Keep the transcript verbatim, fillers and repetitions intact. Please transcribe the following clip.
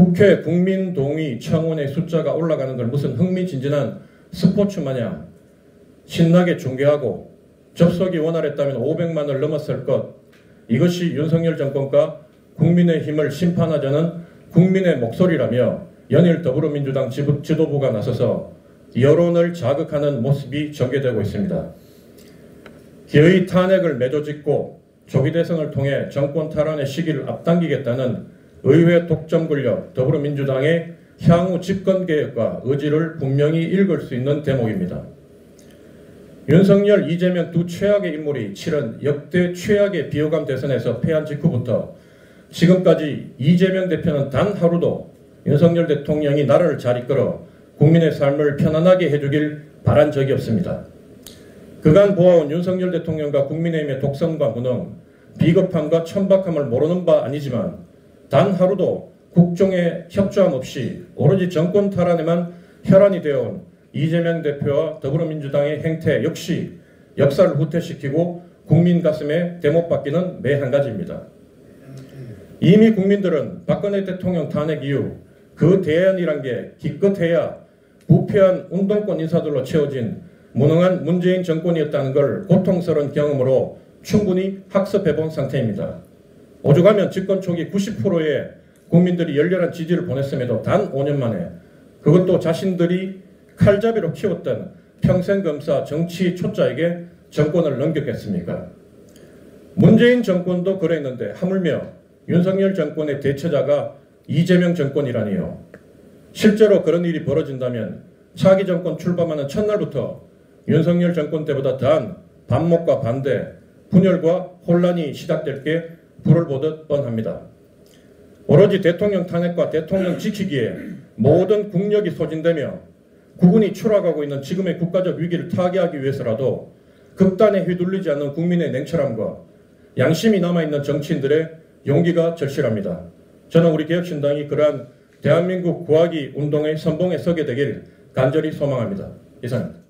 국회 국민동의 청원의 숫자가 올라가는 걸 무슨 흥미진진한 스포츠 마냥 신나게 중계하고 접속이 원활했다면 오백만을 넘었을 것, 이것이 윤석열 정권과 국민의힘을 심판하자는 국민의 목소리라며 연일 더불어민주당 지도부가 나서서 여론을 자극하는 모습이 전개되고 있습니다. 기어이 탄핵을 매도짓고 조기 대선을 통해 정권 탈환의 시기를 앞당기겠다는 의회 독점 권력 더불어민주당의 향후 집권계획과 의지를 분명히 읽을 수 있는 대목입니다. 윤석열, 이재명 두 최악의 인물이 치른 역대 최악의 비호감 대선에서 패한 직후부터 지금까지 이재명 대표는 단 하루도 윤석열 대통령이 나라를 잘 이끌어 국민의 삶을 편안하게 해주길 바란 적이 없습니다. 그간 보아온 윤석열 대통령과 국민의힘의 독선과 무능, 비겁함과 천박함을 모르는 바 아니지만 단 하루도 국정에 협조함 없이 오로지 정권 탈환에만 혈안이 되어온 이재명 대표와 더불어민주당의 행태 역시 역사를 후퇴시키고 국민 가슴에 대못 박기는 매 한 가지입니다. 이미 국민들은 박근혜 대통령 탄핵 이후 그 대안이란 게 기껏해야 부패한 운동권 인사들로 채워진 무능한 문재인 정권이었다는 걸 고통스러운 경험으로 충분히 학습해본 상태입니다. 오죽하면 집권 초기 구십 퍼센트의 국민들이 열렬한 지지를 보냈음에도 단 오 년 만에 그것도 자신들이 칼잡이로 키웠던 평생검사 정치 초짜에게 정권을 넘겼겠습니까? 문재인 정권도 그랬는데 하물며 윤석열 정권의 대처자가 이재명 정권이라니요. 실제로 그런 일이 벌어진다면 차기 정권 출범하는 첫날부터 윤석열 정권 때보다 더한 반목과 반대, 분열과 혼란이 시작될 게 불을 보듯 뻔합니다. 오로지 대통령 탄핵과 대통령 지키기에 모든 국력이 소진되며 국군이 추락하고 있는 지금의 국가적 위기를 타개하기 위해서라도 극단에 휘둘리지 않는 국민의 냉철함과 양심이 남아있는 정치인들의 용기가 절실합니다. 저는 우리 개혁신당이 그러한 대한민국 구하기 운동의 선봉에 서게 되길 간절히 소망합니다. 이상입니다.